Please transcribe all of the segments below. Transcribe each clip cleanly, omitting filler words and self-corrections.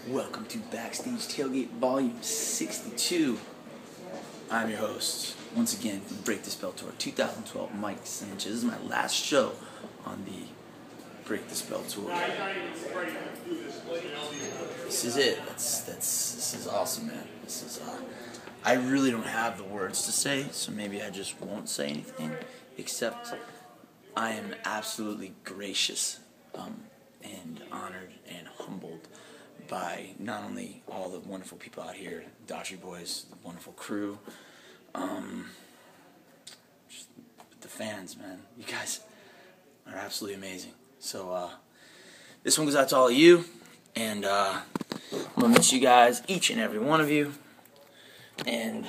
Welcome to Backstage Tailgate Volume 62. I'm your host, once again, from Break the Spell Tour 2012, Mike Sanchez. This is my last show on the Break the Spell Tour. This is it. This is awesome, man. This is I really don't have the words to say, so maybe I just won't say anything, except I am absolutely gracious and honored and humbled by not only all the wonderful people out here, Daughtry boys, the wonderful crew, just the fans, man. You guys are absolutely amazing. So this one goes out to all of you, and I'm gonna miss you guys, each and every one of you, and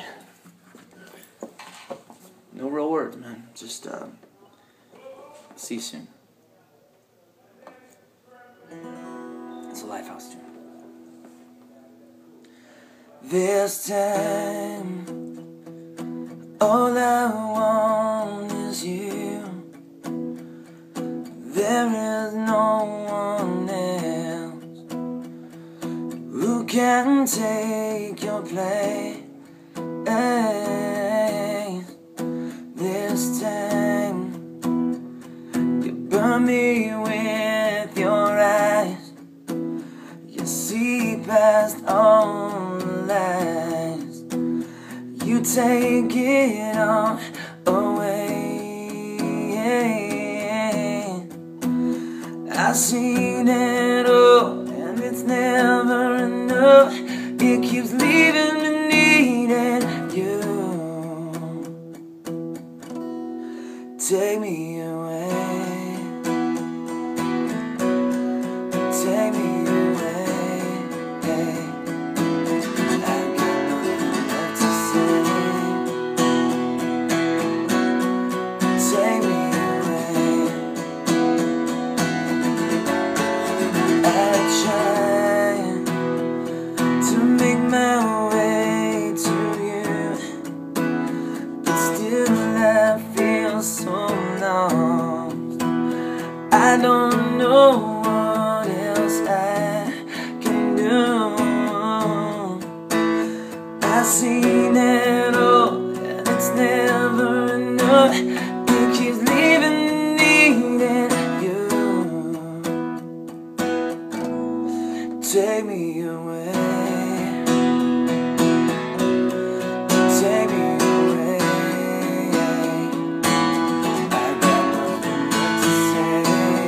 no real words, man. Just see you soon. It's a Lifehouse tune. This time, all I want is you. There is no one else who can take your place. This time, you burn me with your eyes. You see past all the lies. You take it all away. I've seen it all, and it's never enough. It keeps leaving me needing you. Take me away. Take me away. I've got nothing left to say. Take me away. I try to make my way to you, but still I feel so lost. I don't know what else I can do. I've seen it all, and it's never enough. It keeps leaving me needing you. Take me away. Take me away. I got nothing left to say.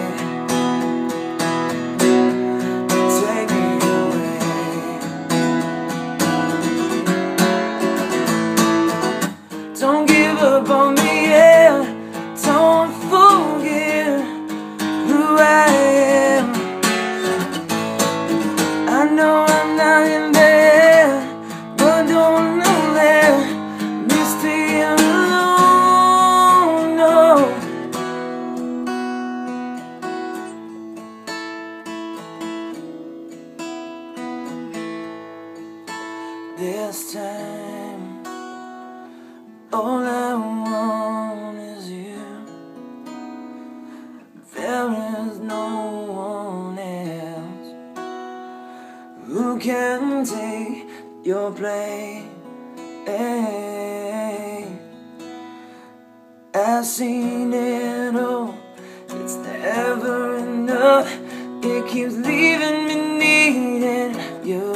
Take me away. Don't give up on me, yeah. Don't forget who I am. I know I'm not in there, but don't let me stay alone, no. This time, all I want is you. There is no one else who can take your place. I've seen it all, it's never enough. It keeps leaving me needing you.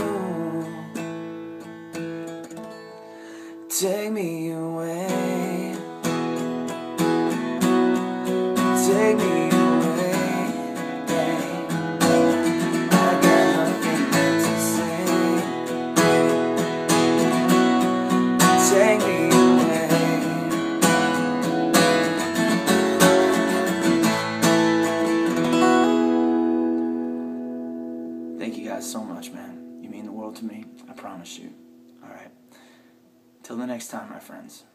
Take me away. Take me away. I got nothing left to say. Take me away. Thank you guys so much, man. You mean the world to me. I promise you. Alright. Till the next time, my friends.